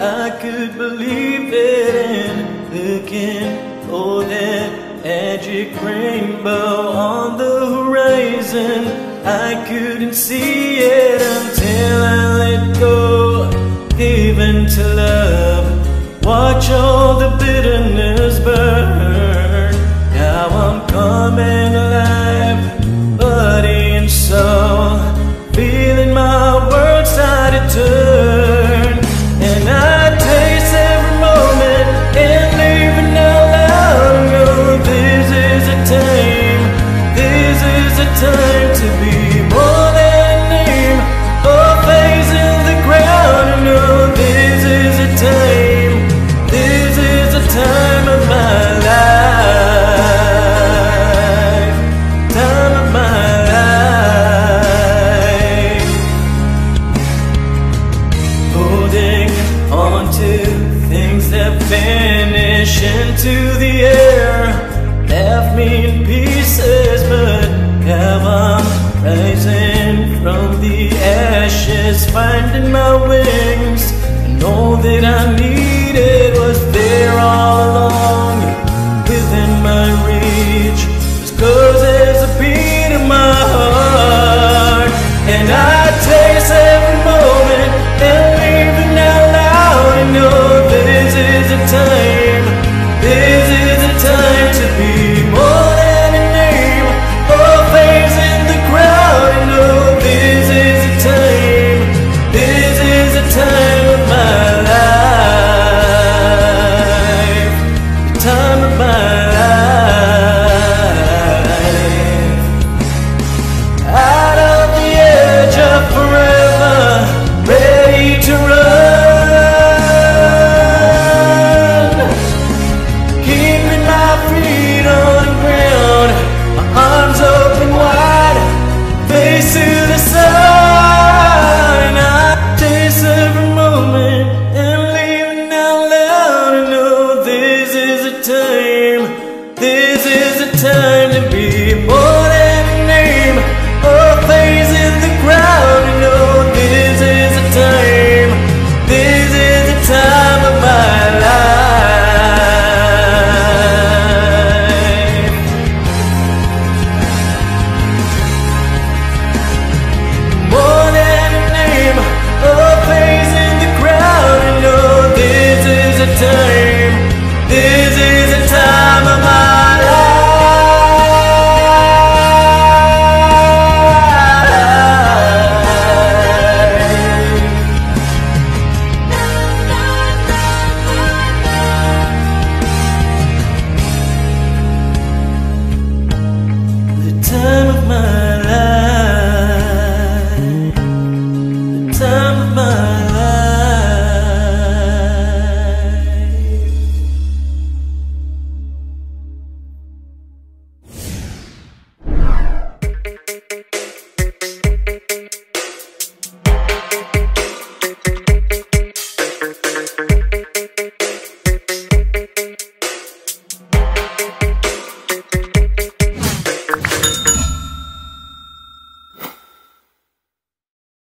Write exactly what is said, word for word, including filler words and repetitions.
I could believe it and looking for that magic rainbow on the horizon. I couldn't see it until I let go, gave in to love, watch all the bitterness burn. Now I'm coming alive, body and soul, feeling my world start to turn. And I taste every moment and living out loud and go, this is a time, this is a time to be more than a name or face in the ground. And know this is a time, this is a time of my life, time of my life. Holding on to things that vanish into the air, left me in pieces, but now I'm rising from the ashes, finding my wings. I know that I need